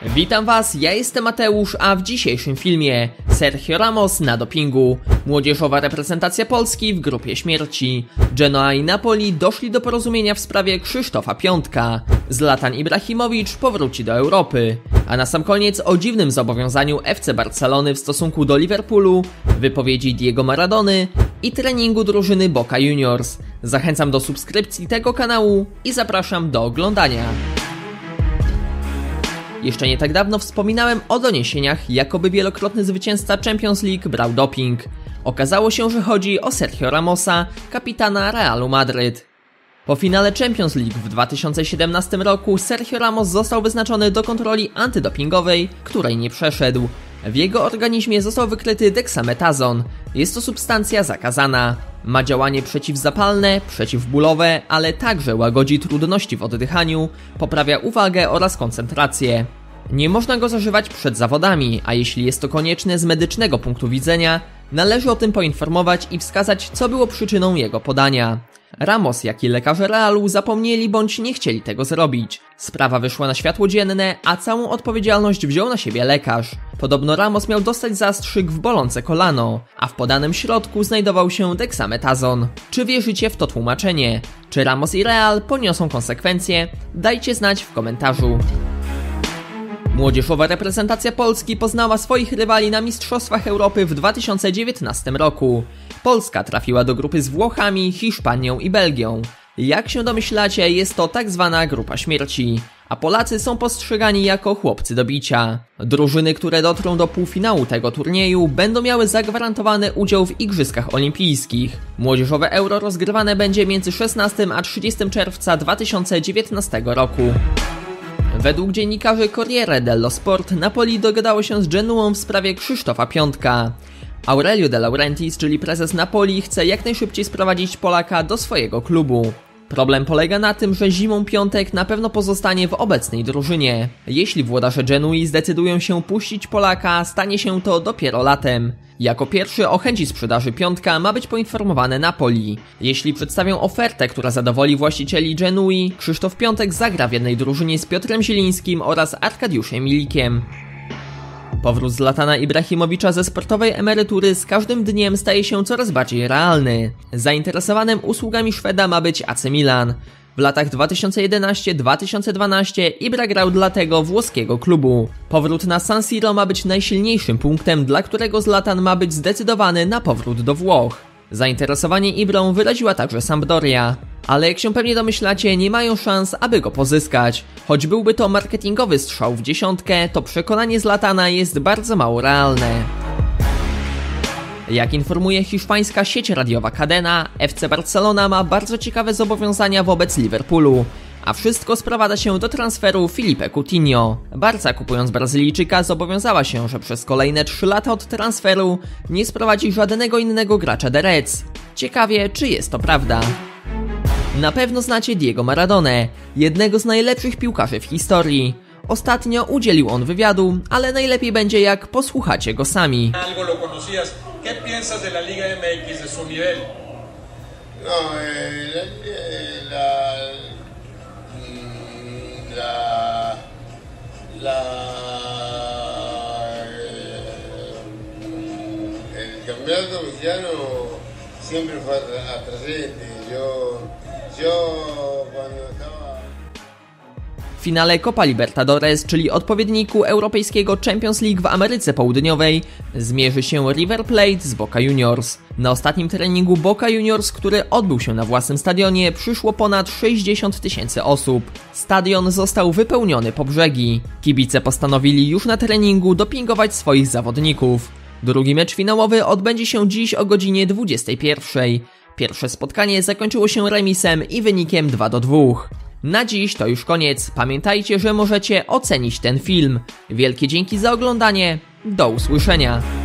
Witam Was, ja jestem Mateusz, a w dzisiejszym filmie Sergio Ramos na dopingu, młodzieżowa reprezentacja Polski w grupie śmierci, Genoa i Napoli doszli do porozumienia w sprawie Krzysztofa Piątka, Zlatan Ibrahimowicz powróci do Europy, a na sam koniec o dziwnym zobowiązaniu FC Barcelony w stosunku do Liverpoolu, wypowiedzi Diego Maradony i treningu drużyny Boca Juniors. Zachęcam do subskrypcji tego kanału i zapraszam do oglądania. Jeszcze nie tak dawno wspominałem o doniesieniach, jakoby wielokrotny zwycięzca Champions League brał doping. Okazało się, że chodzi o Sergio Ramosa, kapitana Realu Madryt. Po finale Champions League w 2017 roku Sergio Ramos został wyznaczony do kontroli antydopingowej, której nie przeszedł. W jego organizmie został wykryty deksametazon. Jest to substancja zakazana. Ma działanie przeciwzapalne, przeciwbólowe, ale także łagodzi trudności w oddychaniu, poprawia uwagę oraz koncentrację. Nie można go zażywać przed zawodami, a jeśli jest to konieczne z medycznego punktu widzenia, należy o tym poinformować i wskazać, co było przyczyną jego podania. Ramos, jak i lekarze Realu zapomnieli bądź nie chcieli tego zrobić. Sprawa wyszła na światło dzienne, a całą odpowiedzialność wziął na siebie lekarz. Podobno Ramos miał dostać zastrzyk w bolące kolano, a w podanym środku znajdował się deksametazon. Czy wierzycie w to tłumaczenie? Czy Ramos i Real poniosą konsekwencje? Dajcie znać w komentarzu. Młodzieżowa reprezentacja Polski poznała swoich rywali na Mistrzostwach Europy w 2019 roku. Polska trafiła do grupy z Włochami, Hiszpanią i Belgią. Jak się domyślacie, jest to tak zwana grupa śmierci, a Polacy są postrzegani jako chłopcy do bicia. Drużyny, które dotrą do półfinału tego turnieju, będą miały zagwarantowany udział w Igrzyskach Olimpijskich. Młodzieżowe Euro rozgrywane będzie między 16 a 30 czerwca 2019 roku. Według dziennikarzy Corriere dello Sport Napoli dogadało się z Genuą w sprawie Krzysztofa Piątka. Aurelio De Laurentiis, czyli prezes Napoli, chce jak najszybciej sprowadzić Polaka do swojego klubu. Problem polega na tym, że zimą Piątek na pewno pozostanie w obecnej drużynie. Jeśli włodarze Genui zdecydują się puścić Polaka, stanie się to dopiero latem. Jako pierwszy o chęci sprzedaży Piątka ma być poinformowane Napoli. Jeśli przedstawią ofertę, która zadowoli właścicieli Genui, Krzysztof Piątek zagra w jednej drużynie z Piotrem Zielińskim oraz Arkadiuszem Milikiem. Powrót Zlatana Ibrahimowicza ze sportowej emerytury z każdym dniem staje się coraz bardziej realny. Zainteresowanym usługami Szweda ma być AC Milan. W latach 2011-2012 Ibra grał dla tego włoskiego klubu. Powrót na San Siro ma być najsilniejszym punktem, dla którego Zlatan ma być zdecydowany na powrót do Włoch. Zainteresowanie Ibrą wyraziła także Sampdoria. Ale jak się pewnie domyślacie, nie mają szans, aby go pozyskać. Choć byłby to marketingowy strzał w dziesiątkę, to przekonanie Zlatana jest bardzo mało realne. Jak informuje hiszpańska sieć radiowa Cadena, FC Barcelona ma bardzo ciekawe zobowiązania wobec Liverpoolu, a wszystko sprowadza się do transferu Filipe Coutinho. Barca, kupując Brazylijczyka, zobowiązała się, że przez kolejne 3 lata od transferu nie sprowadzi żadnego innego gracza The Reds. Ciekawie, czy jest to prawda. Na pewno znacie Diego Maradonę, jednego z najlepszych piłkarzy w historii. Ostatnio udzielił on wywiadu, ale najlepiej będzie jak posłuchacie go sami. El campeonato mexicano siempre fue atrayente. Yo cuando estaba... W finale Copa Libertadores, czyli odpowiedniku europejskiego Champions League w Ameryce Południowej, zmierzy się River Plate z Boca Juniors. Na ostatnim treningu Boca Juniors, który odbył się na własnym stadionie, przyszło ponad 60 000 osób. Stadion został wypełniony po brzegi. Kibice postanowili już na treningu dopingować swoich zawodników. Drugi mecz finałowy odbędzie się dziś o godzinie 21:00. Pierwsze spotkanie zakończyło się remisem i wynikiem 2-2. Na dziś to już koniec. Pamiętajcie, że możecie ocenić ten film. Wielkie dzięki za oglądanie. Do usłyszenia.